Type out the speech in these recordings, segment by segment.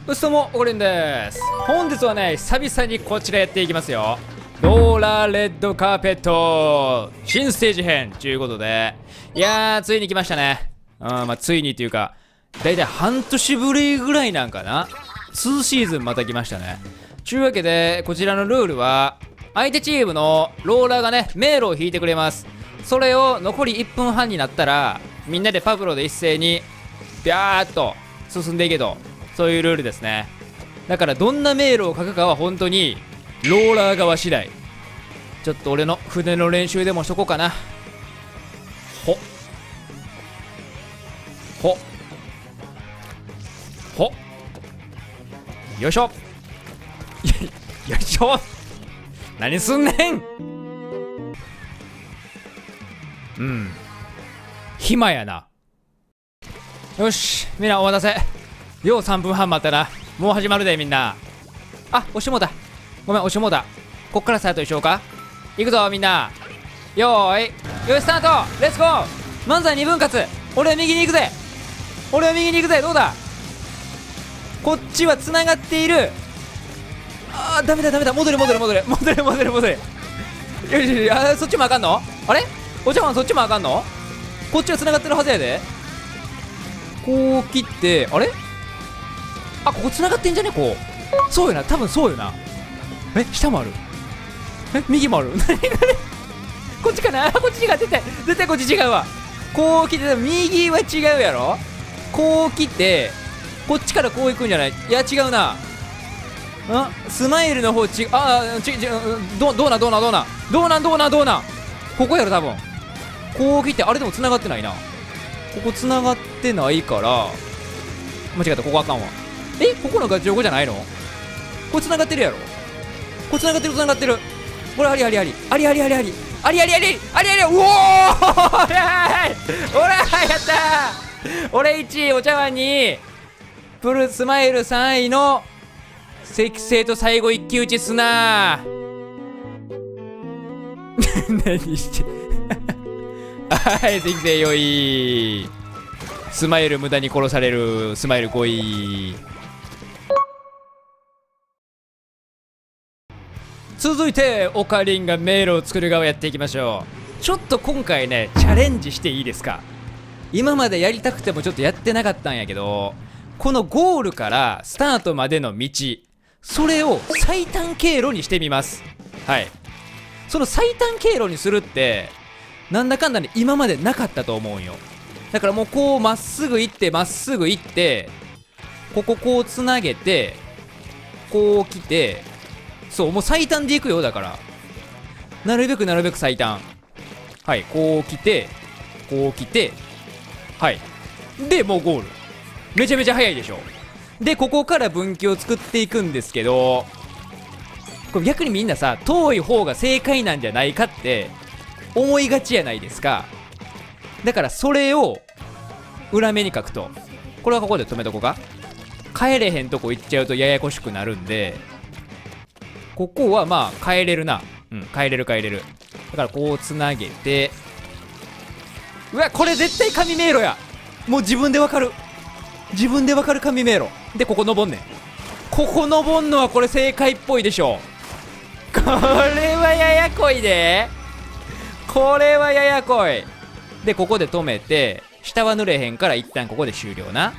うっそもおこりんです。本日はね、久々にこちらやっていきますよ。ローラーレッドカーペット新ステージ編ということで、いやーついに来ましたね。ついにというかだいたい半年ぶりぐらいなんかな。2シーズンまた来ましたね。というわけでこちらのルールは、相手チームのローラーがね迷路を引いてくれます。それを残り1分半になったらみんなでパブロで一斉にビャーっと進んでいけと、そういうルールですね。だからどんな迷路を書くかは本当にローラー側次第。ちょっと俺の筆の練習でもしとこうかな。ほほほよいしょよいしょ。何すんねん。暇やな。よし、みんなお待たせ。よう3分半待ったな。もう始まるでみんな。あ、押してもうた。ごめん、押してもうた。こっからスタートしようか。いくぞみんな。よーい、よしスタート。レッツゴー。漫才2分割。俺は右に行くぜ。俺は右に行くぜ。どうだ。こっちはつながっている。あー、ダメだダメだ。戻れ。よしよし、そっちもあかんの。あれ、お茶碗そっちもあかんの。こっちはつながってるはずやで。こう切って、あれ、あ、ここつながってんじゃね。こう、そうよな、多分そうよな。下もある。右もある。何こっちかな。こっち違う。絶対こっち違うわ。こう切って、右は違うやろ。こう切ってこっちからこう行くんじゃない。いや違うな。スマイルの方どうなんここやろ多分。こう切って、あれでも繋がってないな。ここ繋がってないから間違った。ここあかんわ。ここのガチ横じゃないの。これ繋がってるやろ。これ繋がってる。これあり。うおーほらやったー。俺1位、お茶碗にプルスマイル3位の赤星と最後一騎打ちすな何してはい、赤星4位。スマイル無駄に殺される。スマイル5位。続いてオカリンが迷路を作る側やっていきましょう。ちょっと今回ねチャレンジしていいですか。今までやりたくてもちょっとやってなかったんやけど、このゴールからスタートまでの道、それを最短経路にしてみます。はい、その最短経路にするってなんだかんだね今までなかったと思うんよ。だからもうこうまっすぐ行ってこうつなげてこう来て、そう、もう最短でいくよ。だからなるべく最短。はい、こう来てはい、でもうゴール。めちゃめちゃ早いでしょ。でここから分岐を作っていくんですけど、これ逆にみんなさ、遠い方が正解なんじゃないかって思いがちやないですか。だからそれを裏目に書くと、これはここで止めとこうか。帰れへんとこ行っちゃうとややこしくなるんで、ここはまあ帰れるな。帰れる。だからこうつなげて、うわ、これ絶対神迷路や。もう自分でわかる神迷路で、ここ登んねん。ここ登んのはこれ正解っぽいでしょ。これはややこいで。でここで止めて、下は濡れへんから一旦ここで終了な。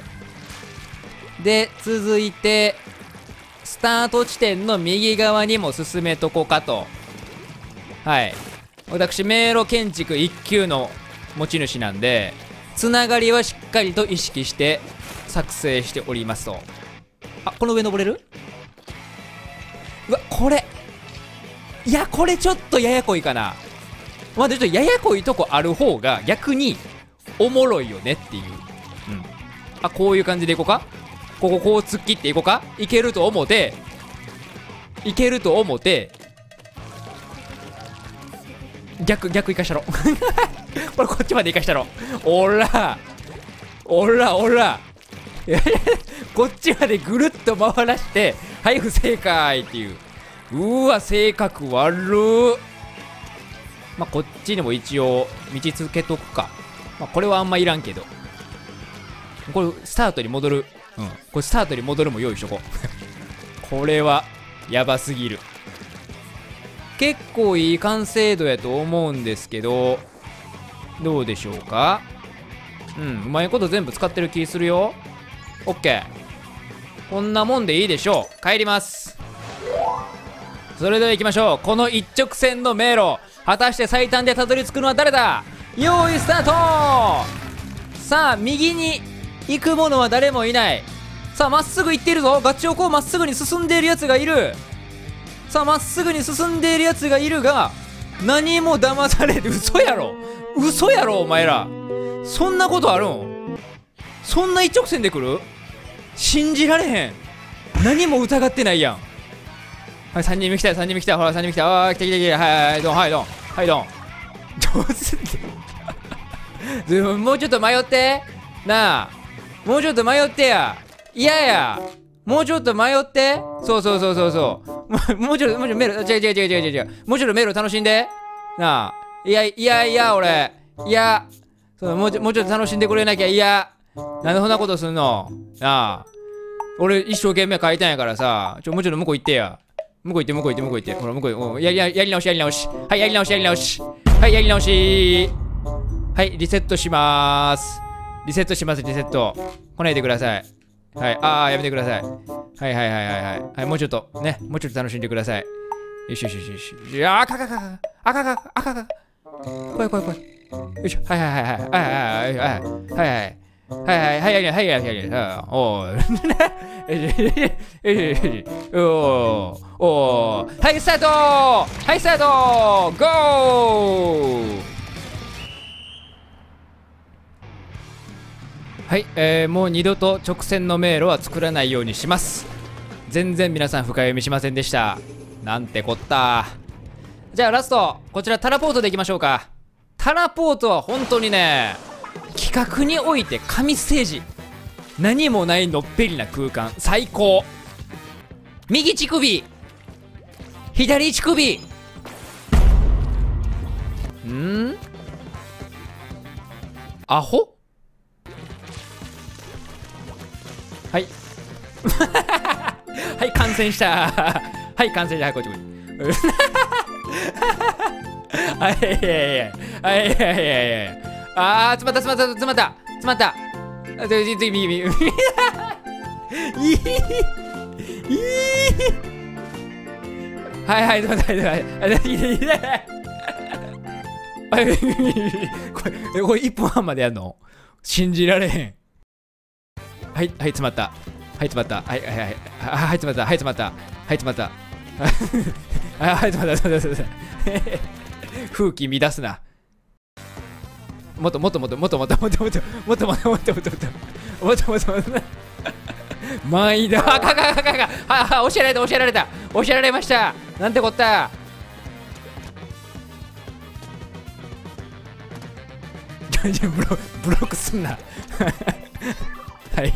で続いてスタート地点の右側にも進めとこかと。はい、私迷路建築1級の持ち主なんで、つながりはしっかりと意識して作成しておりますと。あ、この上登れる。うわ、これちょっとややこいかな。まあちょっとややこいとこある方が逆におもろいよねっていう。あ、こういう感じでいこうか。こう突っ切っていこうか。いけると思って逆行かしたろこれこっちまで行かしたろ。おらこっちまでぐるっと回らして、はい不正解っていう。うわ、性格悪ー。まあこっちにも一応道つけとくか。まあこれはあんまいらんけど、これスタートに戻る。 うん、これスタートに戻るも用意しとこうこれはやばすぎる。結構いい完成度やと思うんですけど、どうでしょうか。うん、うまいこと全部使ってる気するよ。オッケー、こんなもんでいいでしょう。帰ります。それでは行きましょう。この一直線の迷路、果たして最短でたどり着くのは誰だ。用意スタート。さあ右に行く者は誰もいない。さあまっすぐ行っているぞ。ガチをこうまっすぐに進んでいるやつがいる。さあまっすぐに進んでいるやつがいるが、何も騙されて、嘘やろ嘘やろお前ら。そんなことあるん。そんな一直線で来る。信じられへん。何も疑ってないやん。はい、3人目来たよ、3人目来た。ほら、3人目来た。あー、来た来た来た。はい、ドン、はい、ドン。はい、ドン。どうすんねん。もうちょっと迷って。なあ。もうちょっと迷ってや。嫌や。もうちょっと迷って。そうそうそうそうそう。もうちょっと迷路、違う。もうちょっと迷路楽しんで。なあ。いや、俺。いや。そう、もうちょっと楽しんでくれなきゃ。いや。なんでそんなことすんの。なあ。俺一生懸命書いたんやからさ。もうちょっと向こう行ってや。向こう行って。ほら、向こう、やり直し。はい、やり直し。はい、やり直し。はい、リセットしまーす。リセット。来ないでください。はい、やめてください。はい、もうちょっと楽しんでください。よし。あか。怖い。よいしょ。はい。おー。はい、スタートゴー。はい、もう二度と直線の迷路は作らないようにします。全然皆さん深読みしませんでした。なんてこった。じゃあラスト、こちらタラポートでいきましょうか。タラポートは本当にね、企画において神ステージ。何もないのっぺりな空間、最高。右乳首、左乳首。アホ。はいはい完成した。はい、こっちこっちあー、詰まったはい、これ1分半までやんの。信じられへん。はい、詰まった。はい、詰まった。風紀乱すな。もっと満員だ。教えられました。なんてこった。ブロックすんな。はい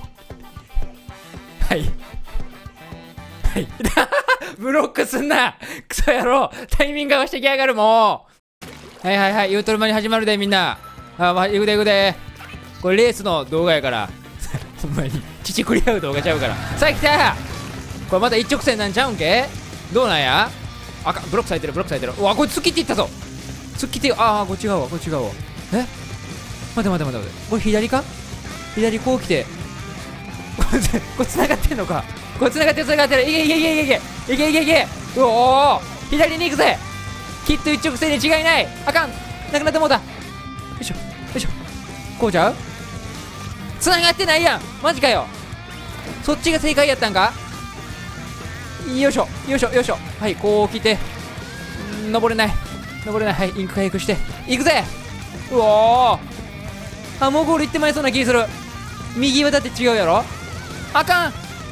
ブロックすんな、クソ野郎。タイミング合わせてきやがる。もうはい言うとる間に始まるでみんな。行くで。これレースの動画やからほんまに乳くり合う動画ちゃうから。さあ来た。これまた一直線なんちゃうんけ。どうなんや。ブロックされてる。うわ、これ突っ切っていったぞ。これ違うわ。え、待て。これ左か。左こう来てこれ繋がってんのか。繋がってる。いけ。うおー、左に行くぜ。きっと一直線に違いない。あかん、なくなってもうた。よいしょ。こうちゃう。繋がってないやん。マジかよ。そっちが正解やったんか。よいしょ。はい、こう来て登れない。はい、インク回復して行くぜ。うおー、もうゴール行ってまいそうな気する。右はだって違うやろ。あかん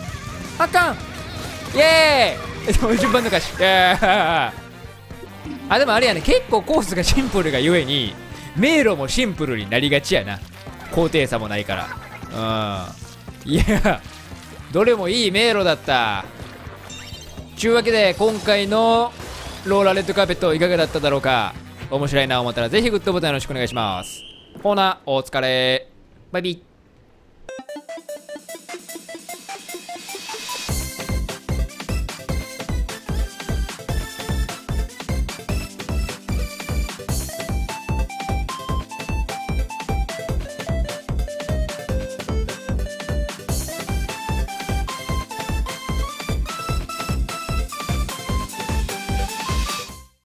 イエーイ順番抜かし。でもあれやね、結構コースがシンプルがゆえに迷路もシンプルになりがちやな。高低差もないから。いや、どれもいい迷路だった。ちゅうわけで今回のローラーレッドカーペットいかがだっただろうか。面白いな思ったらぜひグッドボタンよろしくお願いします。ほなお疲れ。バイビー。